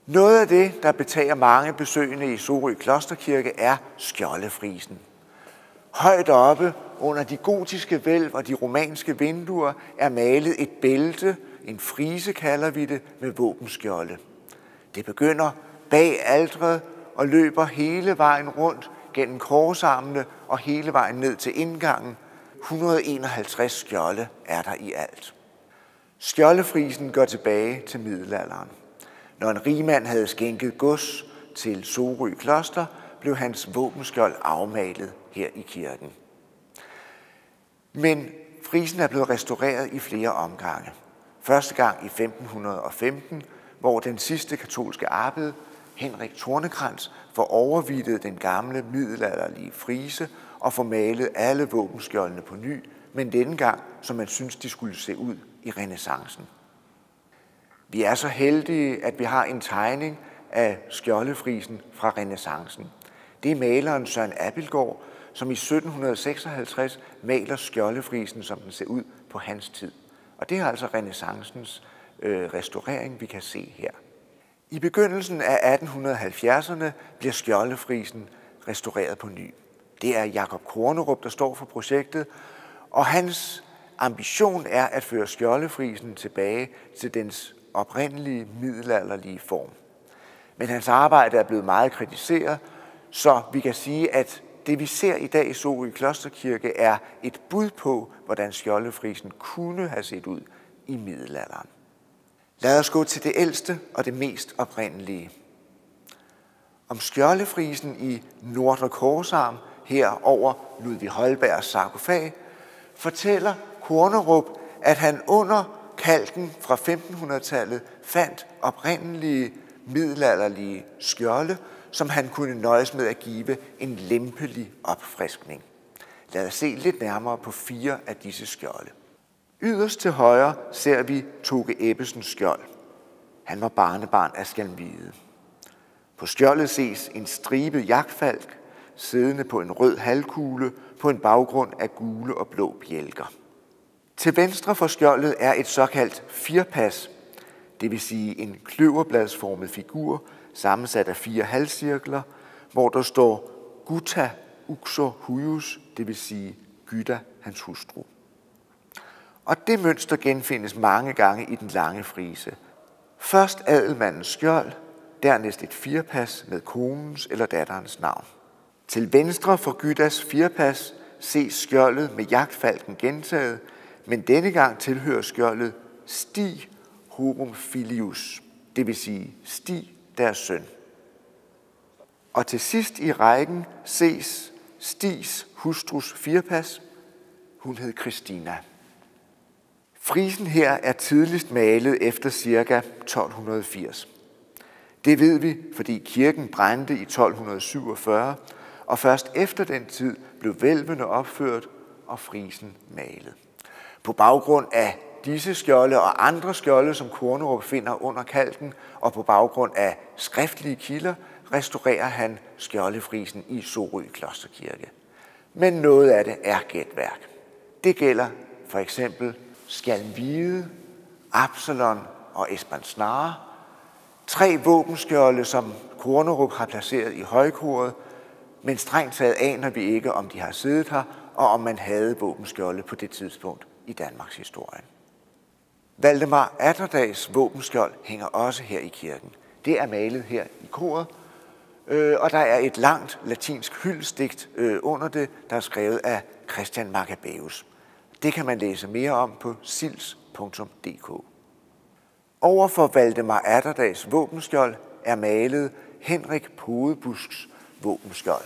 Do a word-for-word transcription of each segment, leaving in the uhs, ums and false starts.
Noget af det, der betager mange besøgende i Sorø Klosterkirke, er skjoldefrisen. Højt oppe under de gotiske hvælv og de romanske vinduer er malet et bælte, en frise kalder vi det, med våbenskjolde. Det begynder bag alteret og løber hele vejen rundt gennem korsarmene og hele vejen ned til indgangen. et hundrede og enoghalvtreds skjolde er der i alt. Skjoldefrisen går tilbage til middelalderen. Når en rigmand havde skænket gods til Sorø Kloster, blev hans våbenskjold afmalet her i kirken. Men frisen er blevet restaureret i flere omgange. Første gang i femten femten, hvor den sidste katolske abbed, Henrik Tornekrans, får overvittet den gamle middelalderlige frise og får malet alle våbenskjoldene på ny, men denne gang, som man synes, de skulle se ud i renæssancen. Vi er så heldige, at vi har en tegning af skjoldefrisen fra renæssancen. Det er maleren Søren Abildgaard, som i sytten seksoghalvtreds maler skjoldefrisen, som den ser ud på hans tid. Og det er altså renæssancens øh, restaurering, vi kan se her. I begyndelsen af atten halvfjerdserne bliver skjoldefrisen restaureret på ny. Det er Jakob Kornerup, der står for projektet, og hans ambition er at føre skjoldefrisen tilbage til dens oprindelige middelalderlige form. Men hans arbejde er blevet meget kritiseret, så vi kan sige, at det vi ser i dag i Sorø Klosterkirke er et bud på, hvordan skjoldefrisen kunne have set ud i middelalderen. Lad os gå til det ældste og det mest oprindelige. Om skjoldefrisen i Nordre Korsarm her over Ludvig Holbergs sarkofag fortæller Kornerup, at han under kalken fra femtenhundredetallet fandt oprindelige middelalderlige skjolde, som han kunne nøjes med at give en lempelig opfriskning. Lad os se lidt nærmere på fire af disse skjolde. Yderst til højre ser vi Toke Ebbesens skjold. Han var barnebarn af Skalmvide. På skjoldet ses en stribet jagtfalk, siddende på en rød halvkugle på en baggrund af gule og blå bjælker. Til venstre for skjoldet er et såkaldt firpas, det vil sige en kløverbladsformet figur, sammensat af fire halvcirkler, hvor der står Gutta uxor huius, det vil sige Gyda, hans hustru. Og det mønster genfindes mange gange i den lange frise. Først adelmandens skjold, dernæst et firpas med konens eller datterens navn. Til venstre for Gydas firpas ses skjoldet med jagtfalken gentaget, men denne gang tilhører skjoldet Stig horum filius, det vil sige Stig, deres søn. Og til sidst i rækken ses Stigs hustrus firpas. Hun hed Christina. Frisen her er tidligst malet efter ca. tolv firs. Det ved vi, fordi kirken brændte i tolv syvogfyrre, og først efter den tid blev hvælvene opført og frisen malet. På baggrund af disse skjolde og andre skjolde, som Kornerup finder under kalken, og på baggrund af skriftlige kilder, restaurerer han skjoldefrisen i Sorø Klosterkirke. Men noget af det er gætværk. Det gælder for eksempel Skalmvide, Absalon og Espansnare, tre våbenskjolde, som Kornerup har placeret i højkoret, men strengt taget aner vi ikke, om de har siddet her, og om man havde våbenskjolde på det tidspunkt i Danmarks historie. Valdemar Atterdags våbenskjold hænger også her i kirken. Det er malet her i koret, og der er et langt latinsk hyldestigt under det, der er skrevet af Christian Maccabeus. Det kan man læse mere om på sils punktum d k. Over for Valdemar Atterdags våbenskjold er malet Henrik Podebusks våbenskjold.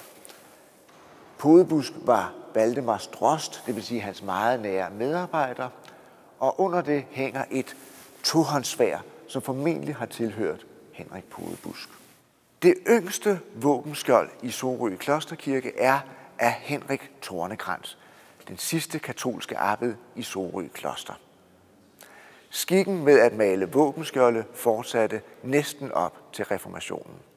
Podebusk var Valdemars drost, det vil sige hans meget nære medarbejder, og under det hænger et tohåndssværd, som formentlig har tilhørt Henrik Podebusk. Det yngste våbenskjold i Sorø Klosterkirke er af Henrik Tornekrans, den sidste katolske abbed i Sorø Kloster. Skikken med at male våbenskjolde fortsatte næsten op til reformationen.